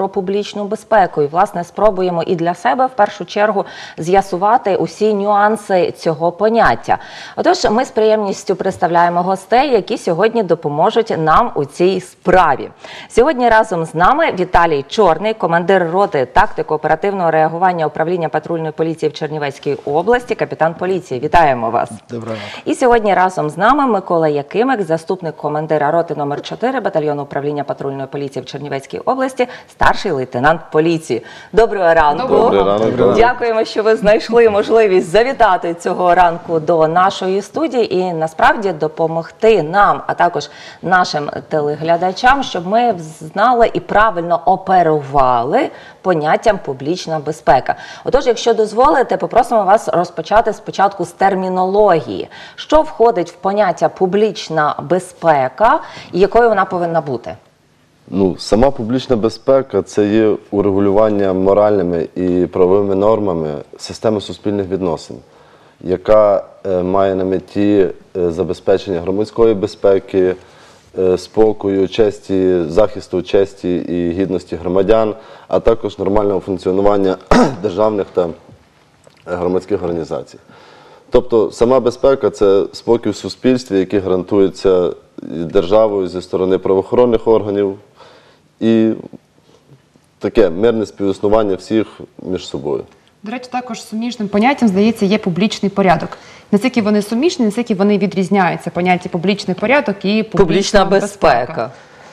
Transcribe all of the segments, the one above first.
про публічну безпеку. І, власне, спробуємо і для себе, в першу чергу, з'ясувати усі нюанси цього поняття. Отож, ми з приємністю представляємо гостей, які сьогодні допоможуть нам у цій справі. Сьогодні разом з нами Віталій Чорний, командир роти тактико-оперативного реагування управління патрульної поліції в Чернівецькій області, капітан поліції. Вітаємо вас. Доброго. І сьогодні разом з нами Микола Якимик, заступник командира роти номер 4 батальйону управління патрульної поліції в Чернівецькій області, старший лейтенант поліції. Доброго ранку. Доброго ранку. Дякуємо, що ви знайшли можливість завітати цього ранку до нашої студії і насправді допомогти нам, а також нашим телеглядачам, щоб ми знали і правильно оперували поняттям публічна безпека. Отож, якщо дозволите, попросимо вас розпочати спочатку з термінології. Що входить в поняття публічна безпека і якою вона повинна бути? Сама публічна безпека – це є урегулювання моральними і правовими нормами системи суспільних відносин, яка має на меті забезпечення громадської безпеки, спокою, честі, захисту честі і гідності громадян, а також нормального функціонування державних та громадських організацій. Тобто сама безпека – це спокій в суспільстві, який гарантується державою зі сторони правоохоронних органів і таке мирне співіснування всіх між собою. До речі, також суміжним поняттям, здається, є публічний порядок. Наскільки вони суміжні, наскільки вони відрізняються, поняття публічний порядок і публічна безпека.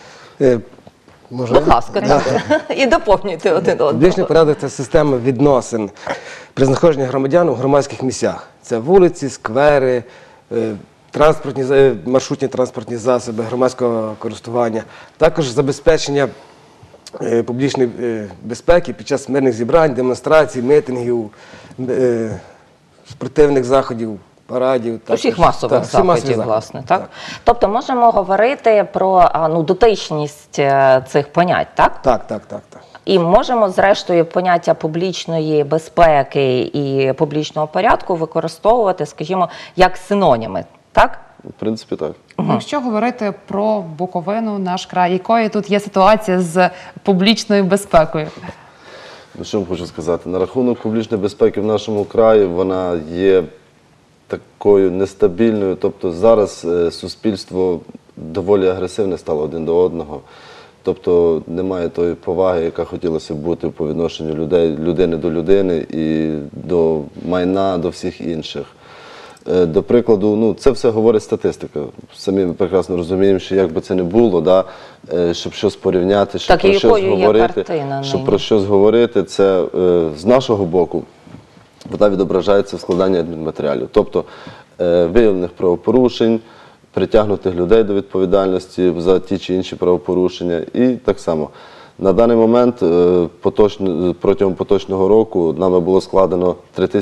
Будь ласка, і доповнюйте один одного. Публічний порядок – це система відносин при знаходженні громадян у громадських місцях. Це вулиці, сквери, маршрутні транспортні засоби громадського користування. Також забезпечення публічної безпеки під час мирних зібрань, демонстрацій, мітингів, спортивних заходів, парадів. Усіх масових заходів, власне, так? Тобто можемо говорити про дотичність цих понять, так? Так. І можемо, зрештою, поняття публічної безпеки і публічного порядку використовувати, скажімо, як синоніми, так? В принципі, так. Якщо говорити про Буковину, наш край, якою тут є ситуація з публічною безпекою? Що я хочу сказати? На рахунок публічної безпеки в нашому краї вона є такою нестабільною. Тобто зараз суспільство доволі агресивне стало один до одного. Тобто немає тої поваги, яка хотілося б бути по відношенню людини до людини і до майна, до всіх інших. До прикладу, це все говорить статистика. Самі ми прекрасно розуміємо, що як би це не було, щоб щось порівняти, щоб про щось говорити, це з нашого боку вона відображається в складанні адмінматеріалів. Тобто виявлених правопорушень, притягнутих людей до відповідальності за ті чи інші правопорушення. І так само. На даний момент, протягом поточного року, нами було складено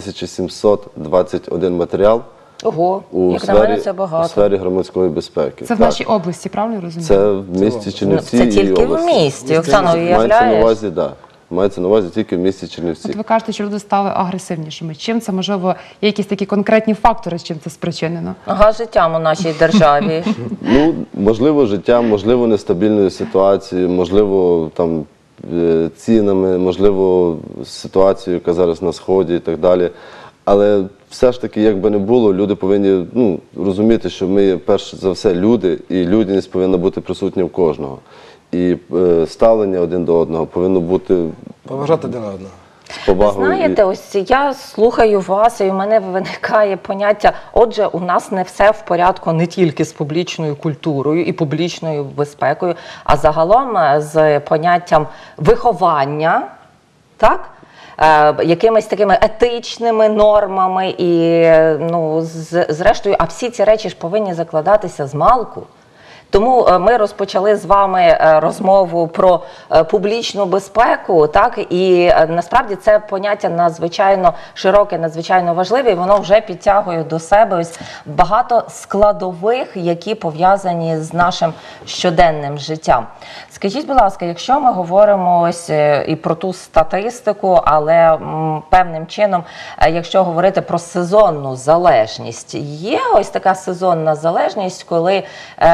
3721 матеріал. Ого, у сфері громадської безпеки. Це в нашій області, правильно розумію? Це в місті Чернівці і області. Це тільки в місті, Оксано, уявляєш? Мається на увазі тільки в місті Чернівці. От ви кажете, що люди стали агресивнішими. Чим це, можливо, є якісь такі конкретні фактори, з чим це спричинено? Життям у нашій державі. Можливо, життям, можливо, нестабільною ситуацією, можливо, цінами, можливо, ситуацією, яка зараз на Сході і так далі. Але все ж таки, як би не було, люди повинні розуміти, що ми, перш за все, люди, і людяність повинна бути присутня в кожного. І ставлення один до одного повинно бути... Поважати один одного. Ви знаєте, ось я слухаю вас, і в мене виникає поняття, отже, у нас не все в порядку не тільки з публічною культурою і публічною безпекою, а загалом з поняттям виховання, так? Якимись такими етичними нормами і, зрештою, а всі ці речі ж повинні закладатися з малку. Тому ми розпочали з вами розмову про публічну безпеку, так, і насправді це поняття надзвичайно широке, надзвичайно важливе, і воно вже підтягує до себе ось багато складових, які пов'язані з нашим щоденним життям. Скажіть, будь ласка, якщо ми говоримо ось і про ту статистику, але певним чином, якщо говорити про сезонну залежність, є ось така сезонна залежність, коли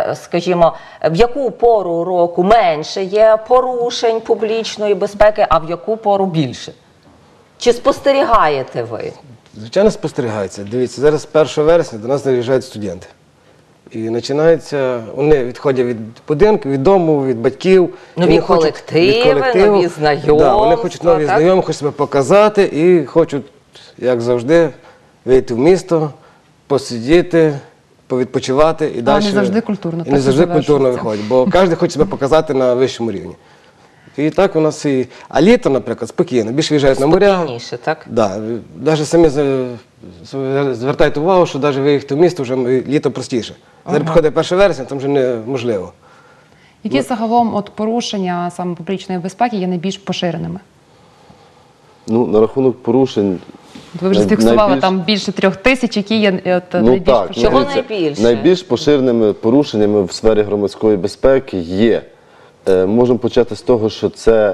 є, скажімо, в яку пору року менше є порушень публічної безпеки, а в яку пору більше? Чи спостерігаєте ви? Звичайно, спостерігається. Дивіться, зараз 1 вересня до нас наїжджають студенти. І починається, вони відходять від будинку, від дому, від батьків. Нові Вони хочуть- колективи, нові знайомства, Да, вони хочуть нові так? знайомі, хочуть себе показати і хочуть, як завжди, вийти в місто, посидіти, повідпочивати і далі. не завжди культурно, І так не і завжди культурно завершується. виходить, бо кожен хоче себе показати на вищому рівні. І так у нас і. А літо, наприклад, спокійно, більше виїжджають на моря. Спокійніше, так? Да, навіть самі звертайте увагу, що навіть виїхати в місто вже літо простіше. Зараз приходить 1 вересня, там вже неможливо. Які загалом от порушення саме публічної безпеки є найбільш поширеними? Ну, на рахунок порушень. Ви вже зафіксували там більше 3000, які є найбільш так, поширеними. Чого дивіться, найбільше? Найбільш поширеними порушеннями в сфері громадської безпеки є. Можемо почати з того, що це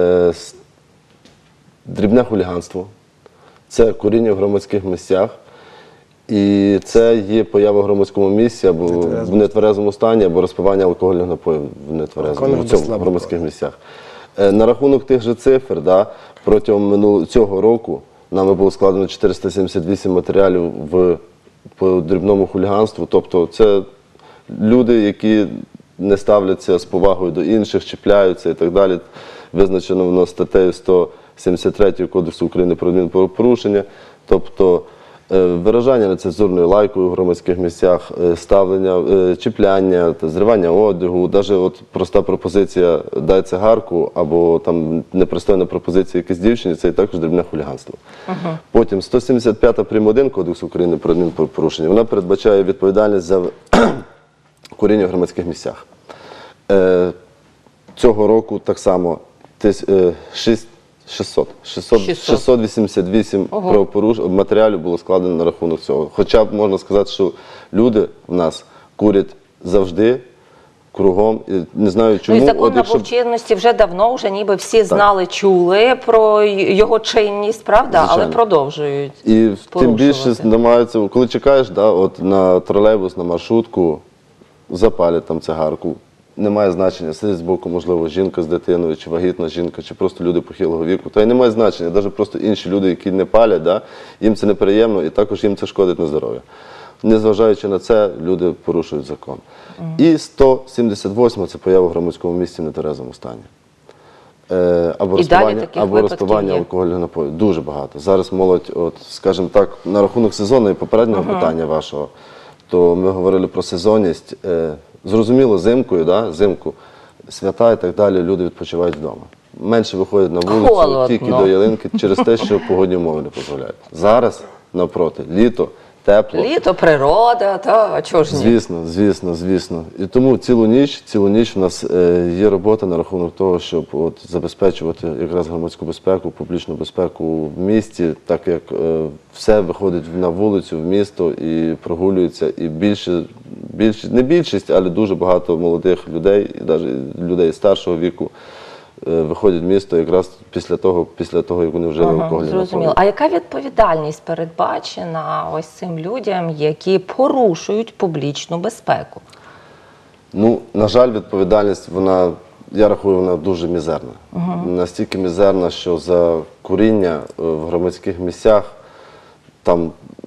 дрібне хуліганство, це куріння в громадських місцях, і це є поява в громадському місці або в нетверезому стані, або розпивання алкогольних напоїв в нетверезому, в цьому, в громадських місцях. На рахунок тих же цифр, да, протягом цього року нами було складено 478 матеріалів по дрібному хуліганству, тобто це люди, які не ставляться з повагою до інших, чіпляються і так далі. Визначено воно статтею 173 Кодексу України про адмінправопорушення, тобто виражання нецензурною лайкою в громадських місцях, ставлення, чіпляння, зривання одягу, навіть от проста пропозиція «дай цигарку» або там непристойна пропозиція якійсь дівчині, це і також дрібне хуліганство. Потім 175 прим. 1 Кодексу України про адмінправопорушення, вона передбачає відповідальність за куріння в громадських місцях. Цього року так само 688 матеріалів було складено на рахунок цього. Хоча б можна сказати, що люди в нас курять завжди, кругом, і не знаю чому. Ну і закон набув чинності вже давно, вже ніби всі знали, чули про його чинність, правда? Звичайно. Але продовжують І тим більше порушувати. намагаються, коли чекаєш, да, от на тролейбус, на маршрутку, запалять там цигарку. Немає значення, сидить збоку, можливо, жінка з дитиною, чи вагітна жінка, чи просто люди похилого віку. Та й немає значення, навіть просто інші люди, які не палять, да, їм це неприємно і також їм це шкодить на здоров'я. Незважаючи на це, люди порушують закон. І 178 – це поява в громадському місці в нетверезому стані. Або розпивання алкогольних напоїв. Дуже багато. Зараз молодь, от, скажімо так, на рахунок сезону і попереднього питання вашого, то ми говорили про сезонність. Зрозуміло, зимку, свята і так далі, люди відпочивають вдома. Менше виходять на вулицю, Холодно. тільки до ялинки, через те, що погодні умови не дозволяють. Зараз, навпроти, літо, тепло. Літо, природа, а чого ж ні? Звісно. І тому цілу ніч у нас є робота на рахунок того, щоб от забезпечувати якраз громадську безпеку, публічну безпеку в місті, так як все виходить на вулицю, в місто і прогулюється. І не більшість, але дуже багато молодих людей, і навіть людей старшого віку, виходять в місто якраз після того, як вони вжили алкогольні Зрозуміло. напої. А яка відповідальність передбачена ось цим людям, які порушують публічну безпеку? Ну, на жаль, відповідальність, я рахую, вона дуже мізерна. Настільки мізерна, що за куріння в громадських місцях там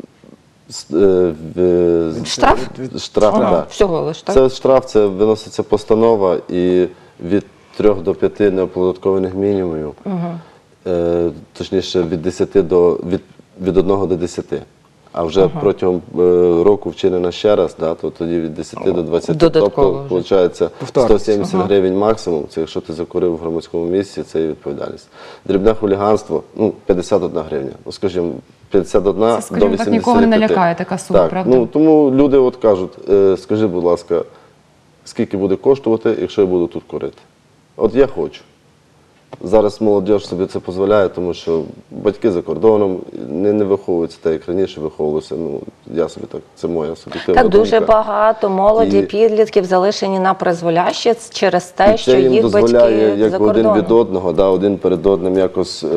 Штраф? Штраф, так. Всього лиш, так? Це штраф, це виноситься постанова і від 3 до 5 неоподаткованих мінімумів, точніше від 1 до 10. А вже протягом року вчинено ще раз, то тоді від 10 до 20. Додатково Тобто, виходить, 170 гривень максимум, це якщо ти закурив в громадському місці, це є відповідальність. Дрібне хуліганство, 51 гривня. Скажімо, 51 Це, до скажімо 85. так, нікого не налякає така сума, Так, правда? тому люди от кажуть, скажи, будь ласка, скільки буде коштувати, якщо я буду тут курити? От я хочу. Зараз молодь собі це дозволяє, тому що батьки за кордоном не виховуються так, як раніше виховувалися. Я собі так, це моя суб'єктивна Так думка. дуже багато молоді, підлітків залишені на призволяще через те, що їх батьки дозволяє як за один кордоном. від одного, один перед одним якось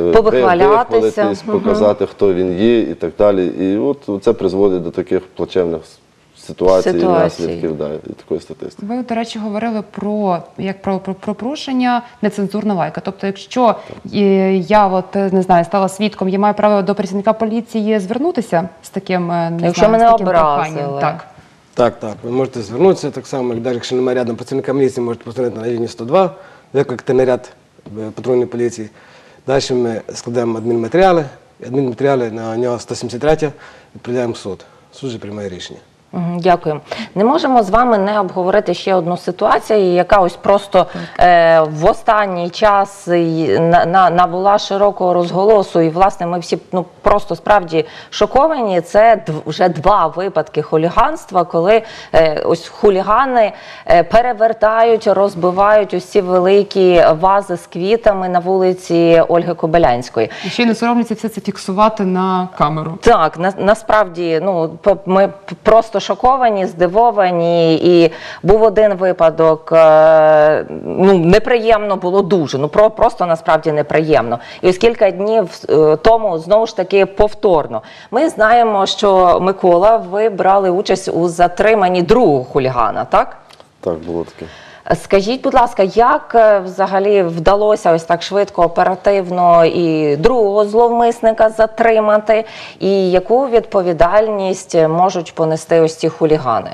Повихвалятися. вихвалитись, показати, хто він є і так далі. І от це призводить до таких плачевних ситуацій і наслідків і такої статистики. Ви, до речі, говорили про порушення нецензурна лайка. Тобто, якщо я не знаю, стала свідком, я маю право до працівника поліції звернутися з таким, якщо мене з таким образили. проханням? Так. Ви можете звернутися, так само, навіть якщо немає рядом працівника міліції, можете позвонити на лінію 102, викликати наряд патрульної поліції. Далі ми складаємо адмінматеріали на нього 173, відправляємо в суд. Суд же приймає рішення. Дякую. Не можемо з вами не обговорити ще одну ситуацію, яка ось просто в останній час набула широкого розголосу, і, власне, ми всі просто справді шоковані. Це вже 2 випадки хуліганства, коли ось хулігани перевертають, розбивають ось ці великі вази з квітами на вулиці Ольги Кобилянської. І ще й не соромляться все це фіксувати на камеру. Так, насправді, ми просто шоковані, здивовані, і був один випадок, неприємно було дуже, просто насправді неприємно. І ось кілька днів тому, знову ж таки, повторно. Ми знаємо, що, Микола, ви брали участь у затриманні другого хулігана, так? Так, було таке. Скажіть, будь ласка, як взагалі вдалося ось так швидко, оперативно і другого зловмисника затримати, і яку відповідальність можуть понести ось ці хулігани?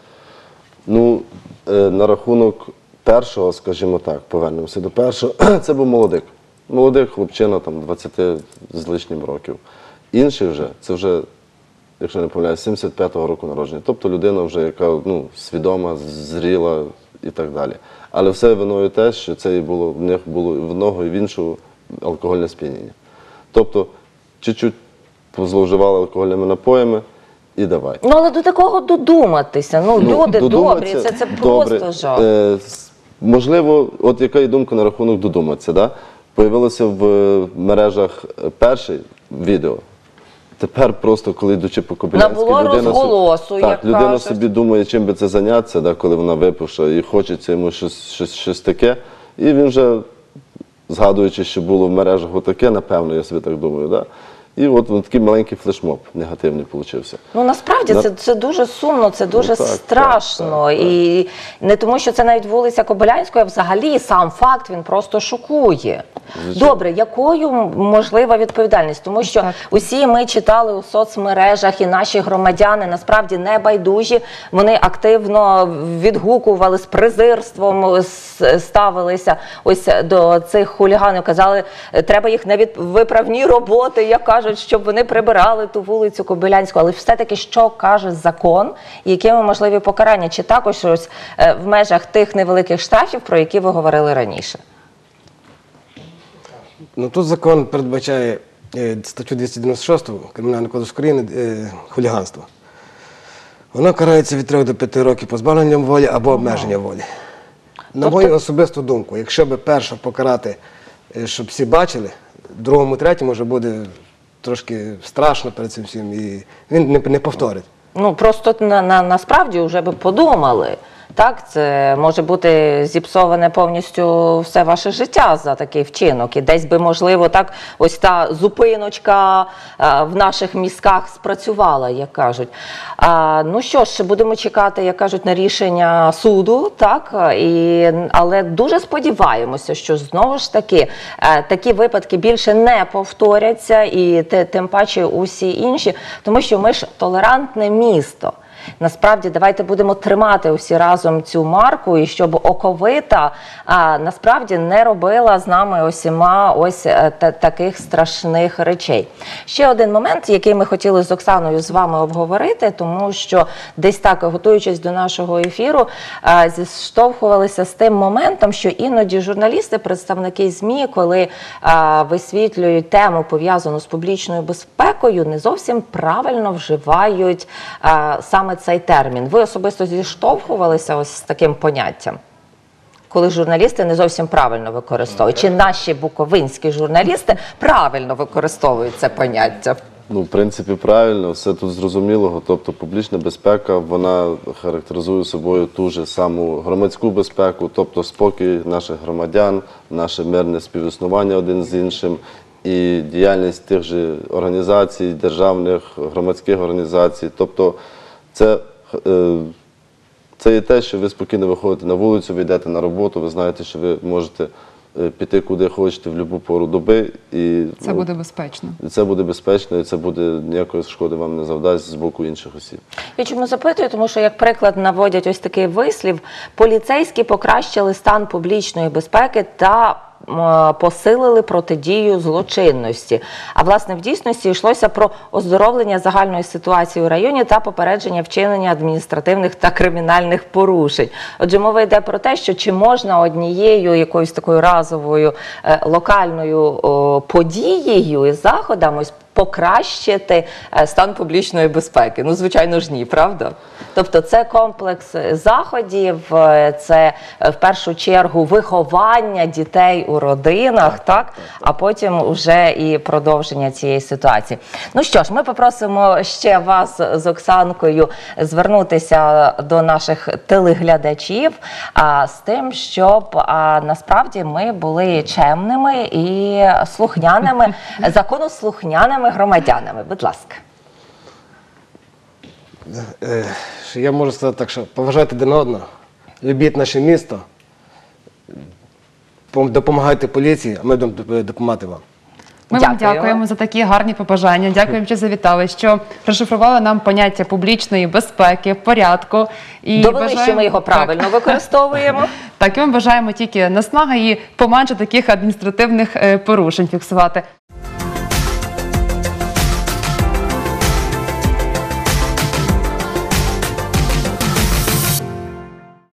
На рахунок першого, скажімо так, повернемося до першого, це був молодик. Молодий хлопчина, 20 з лишнім років. Інший вже, це вже, якщо не помиляюсь, 75-го року народження. Тобто людина вже, яка свідома, зріла, і так далі. Але все виною те, що це в них було в одного і в іншого алкогольне сп'яніння. Тобто, чуть-чуть позловживали алкогольними напоями і давай. Але до такого додуматися. Люди добрі, це просто жах. Можливо, от яка і думка на рахунок додуматися, да? Появилося в мережах перше відео. Тепер просто, коли йдучи по Кобилянській, людина собі думає, чим би це зайнятися, коли вона випивша, і хочеться йому щось таке. І він вже, згадуючи, що було в мережах отаке, напевно, я собі так думаю, да? І от такий маленький флешмоб негативний получився. Насправді це дуже сумно, це дуже страшно. І не тому, що це навіть вулиця Кобилянської, а взагалі сам факт, він просто шокує. Звичайно. Добре, якою можлива відповідальність? Тому що усі ми читали у соцмережах, і наші громадяни насправді не байдужі, вони активно відгукували, з презирством ставилися ось до цих хуліганів, казали, треба їх на виправні роботи, як кажуть, щоб вони прибирали ту вулицю Кобилянську. Але все-таки, що каже закон, і якими можливі покарання? Чи також ось в межах тих невеликих штрафів, про які ви говорили раніше? Тут закон передбачає статтю 296 Кримінального кодексу України хуліганство. Воно карається від 3 до 5 років позбавленням волі або обмеження волі. На мою особисту думку, якщо би перше покарати, щоб всі бачили, другому, третьому вже буде трошки страшно перед цим всім, і він не повторить. Просто насправді вже би подумали. Так, це може бути зіпсоване повністю все ваше життя за такий вчинок. І десь би, можливо, так, ось та зупиночка в наших мізках спрацювала, як кажуть. Що ж, будемо чекати, як кажуть, на рішення суду, так, але дуже сподіваємося, що знову ж таки такі випадки більше не повторяться, і тим паче усі інші, тому що ми ж толерантне місто. Насправді, давайте будемо тримати усі разом цю марку, і щоб оковита насправді не робила з нами усіма ось таких страшних речей. Ще один момент, який ми хотіли з Оксаною з вами обговорити, тому що десь так, готуючись до нашого ефіру, зіштовхувалися з тим моментом, що іноді журналісти, представники ЗМІ, коли висвітлюють тему, пов'язану з публічною безпекою, не зовсім правильно вживають саме цей термін. Ви особисто зіштовхувалися ось з таким поняттям? Коли журналісти не зовсім правильно використовують. Чи наші буковинські журналісти правильно використовують це поняття? В принципі, правильно, все тут зрозуміло. Тобто публічна безпека, вона характеризує собою ту ж саму громадську безпеку, тобто спокій наших громадян, наше мирне співіснування один з іншим, і діяльність тих же організацій, державних, громадських організацій. Тобто це Це є те, що ви спокійно виходите на вулицю, ви йдете на роботу, ви знаєте, що ви можете піти куди хочете в будь-яку пору доби. І Це буде безпечно. це буде безпечно, і це буде ніякої шкоди вам не завдасть з боку інших осіб. Я чому запитую? Тому що, як приклад, наводять ось такий вислів: поліцейські покращили стан публічної безпеки та посилили протидію злочинності. А власне в дійсності йшлося про оздоровлення загальної ситуації у районі та попередження вчинення адміністративних та кримінальних порушень. Отже, мова йде про те, що чи можна однією якоюсь такою разовою локальною подією і заходом ось покращити стан публічної безпеки. Ну, звичайно ж, ні, правда? Тобто це комплекс заходів, це в першу чергу виховання дітей у родинах, так? А потім вже і продовження цієї ситуації. Ну що ж, ми попросимо ще вас з Оксанкою звернутися до наших телеглядачів з тим, щоб насправді ми були чемними і слухняними, законослухняними громадянами. Будь ласка. Що я можу сказати так, що поважайте один одного, любіть наше місто, допомагайте поліції, а ми будемо допомагати вам. Ми вам дякуємо за такі гарні побажання. Дякуємо, що завітали, що розшифрували нам поняття публічної безпеки, порядку. І довели, що ми його правильно використовуємо. Так, і ми бажаємо тільки наснаги і поменше таких адміністративних порушень фіксувати.